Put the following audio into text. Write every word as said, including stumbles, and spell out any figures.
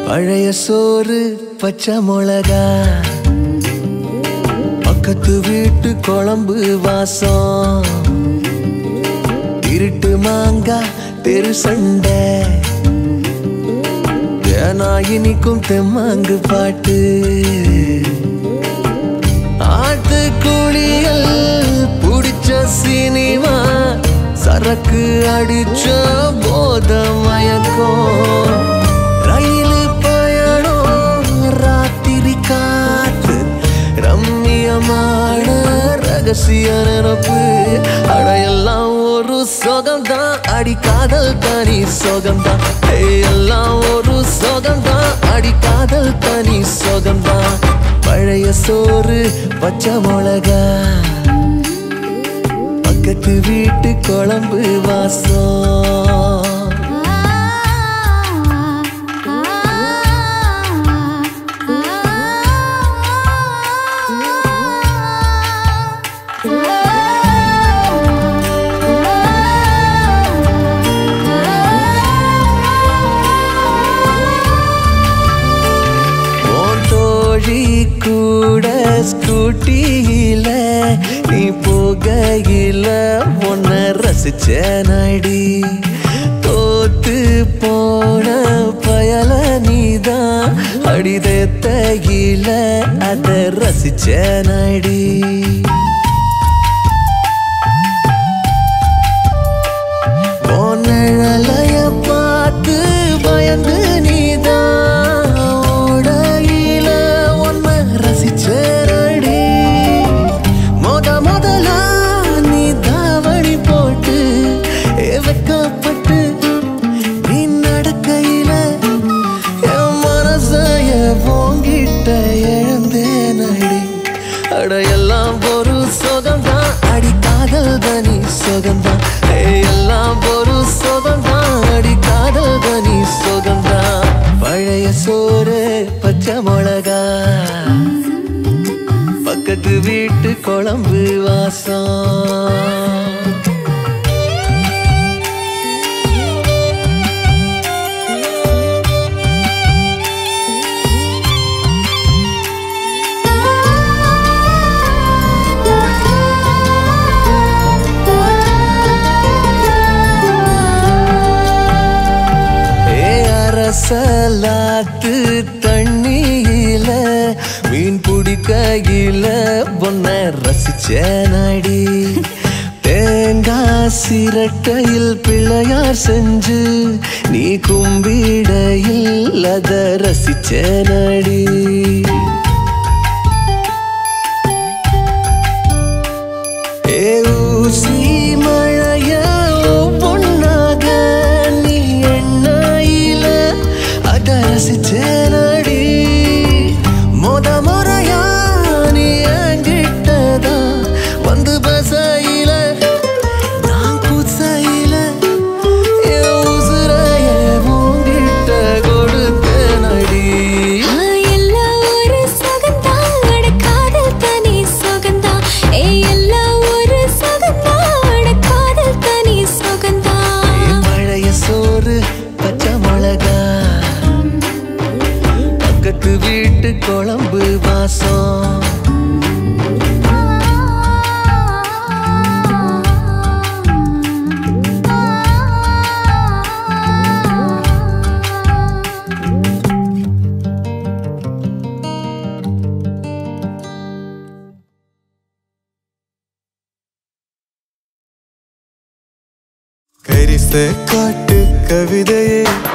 பழைய சோறு பச்சை மிளகா பக்கத்து வீட்டு குழம்பு வாசம் இருட்டு மாங்கா தெரு சண்டை ஏனா இனிக்கும் தெம்மாங்கு பாட்டு ஆட்டு குளியல் புடிச்ச சினிமா சரக்கு அடிச்ச போத மயக்கம் ரயிலு பயணம் ராத்திரி காத்து ரம்மியமான ரகசிய நினப்பு அடையெல்லாம் ஒரு சோகம்தான் அடி காதல் தனி சோகம்தான் எல்லாம் ஒரு சோகம்தான் அடி காதல் தனி சோகம்தான் பழைய சோறு பச்சை மிளகா பக்கத்து வீட்டு குழம்பு வாசம் கூட ஸ்கூட்டியில நீ போகையில உன்ன ரசிச்ச நடி தோத்து போன பயல நீதான் அடிதத்தையில அத ரசிச்ச நடி பொன்னழலைய பார்த்து பயந்து நீதான் மொத முதலா நீ தாவணி போட்டு வெக்கப்பட்டு நீ நடக்கையில என் மனசைய போங்கிட்ட எழுந்தேன் அடி அடையெல்லாம் ஒரு சோகம்தான் அடி காதல் தனி சோகம்தான் எல்லாம் ஒரு சோகம்தான் அடி காதல் தனி சோகம்தான் பழைய சோறு பச்சை மிளகா பக்கத்து வீட்டு குழம்பு வாசம் அரசலாத்து தண்ணியில மீன் பிடிக்கையில பொன்ன ரசிச்ச நடி தேங்காய் சிரட்டையில் பிள்ளையார் செஞ்சு நீ கும்பிடையில் அத ரசிச்ச நடி ஏ ஊசி மழைய பொன்னாக நீ எண்ணெயில அத ரசிச்ச நடி மொத முறையா நீ என்கிட்டதா வந்து பசையில நான் குசையில என் உசுரைய உங்கிட்ட கொடுத்த நடி எல்லாம் ஒரு சகந்தான் காதல் தனி சகந்தான் ஏ எல்லாம் ஒரு சகந்தான் காதல் தனி சகந்தான் பழைய சோறு பச்சை மிளகா பக்கத்து வீட்டு குழம்பு வாசம் கரிச காட்டு கவிதையே